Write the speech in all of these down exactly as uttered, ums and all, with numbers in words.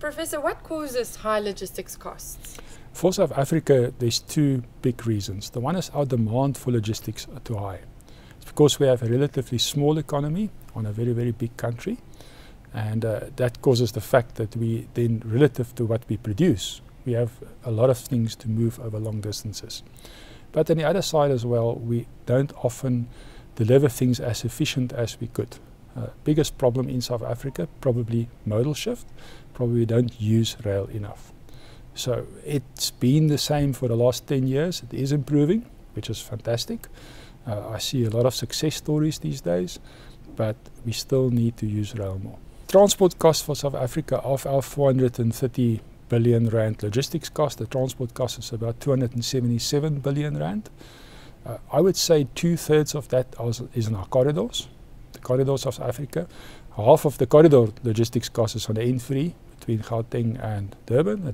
Professor, what causes high logistics costs? For South Africa, there's two big reasons. The one is our demand for logistics are too high. It's because we have a relatively small economy on a very, very big country. And uh, that causes the fact that we then, relative to what we produce, we have a lot of things to move over long distances. But on the other side as well, we don't often deliver things as efficient as we could. Uh, biggest problem in South Africa, probably modal shift. Probably we don't use rail enough. So it's been the same for the last ten years. It is improving, which is fantastic. Uh, I see a lot of success stories these days, but we still need to use rail more. Transport costs for South Africa, of our four hundred thirty billion rand logistics cost, the transport cost is about two hundred seventy-seven billion rand. Uh, I would say two-thirds of that is in our corridors, the corridors of South Africa. Half of the corridor logistics cost is on the N three between Gauteng and Durban,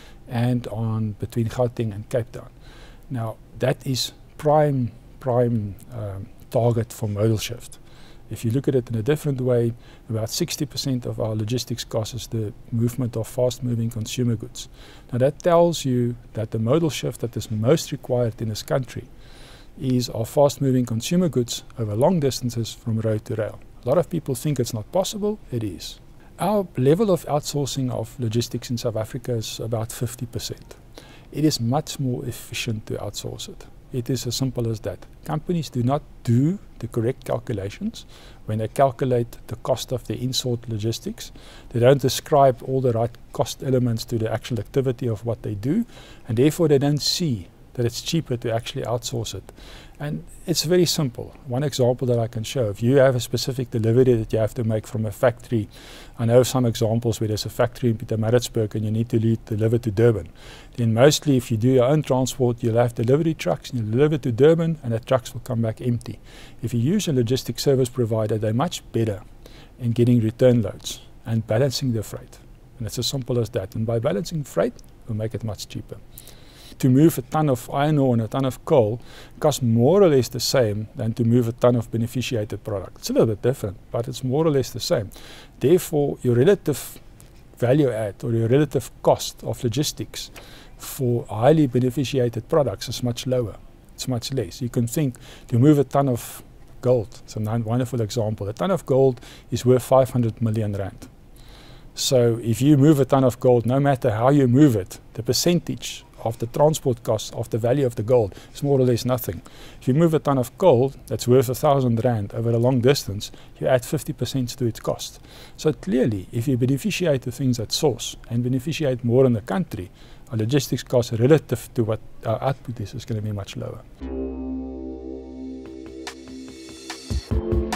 and on between Gauteng and Cape Town. Now that is prime, prime um, target for modal shift. If you look at it in a different way, about sixty percent of our logistics cost is the movement of fast-moving consumer goods. Now that tells you that the modal shift that is most required in this country is our fast-moving consumer goods over long distances from road to rail. A lot of people think it's not possible. It is. Our level of outsourcing of logistics in South Africa is about fifty percent. It is much more efficient to outsource it. It is as simple as that. Companies do not do the correct calculations when they calculate the cost of the in-sort logistics. They don't ascribe all the right cost elements to the actual activity of what they do, and therefore they don't see that it's cheaper to actually outsource it. And it's very simple. One example that I can show, if you have a specific delivery that you have to make from a factory, I know some examples where there's a factory in Pietermaritzburg and you need to lead, deliver to Durban. Then mostly if you do your own transport, you'll have delivery trucks and you deliver to Durban and the trucks will come back empty. If you use a logistics service provider, they're much better in getting return loads and balancing the freight. And it's as simple as that. And by balancing freight, we'll make it much cheaper. To move a ton of iron ore and a ton of coal costs more or less the same than to move a ton of beneficiated product. It's a little bit different, but it's more or less the same. Therefore, your relative value add or your relative cost of logistics for highly beneficiated products is much lower. It's much less. You can think to move a ton of gold. It's a wonderful example. A ton of gold is worth five hundred million rand. So if you move a ton of gold, no matter how you move it, the percentage of the transport cost of the value of the gold is more or less nothing. If you move a ton of gold that's worth a thousand rand over a long distance, you add fifty percent to its cost. So clearly, if you beneficiate the things at source and beneficiate more in the country, our logistics cost relative to what our output is is going to be much lower.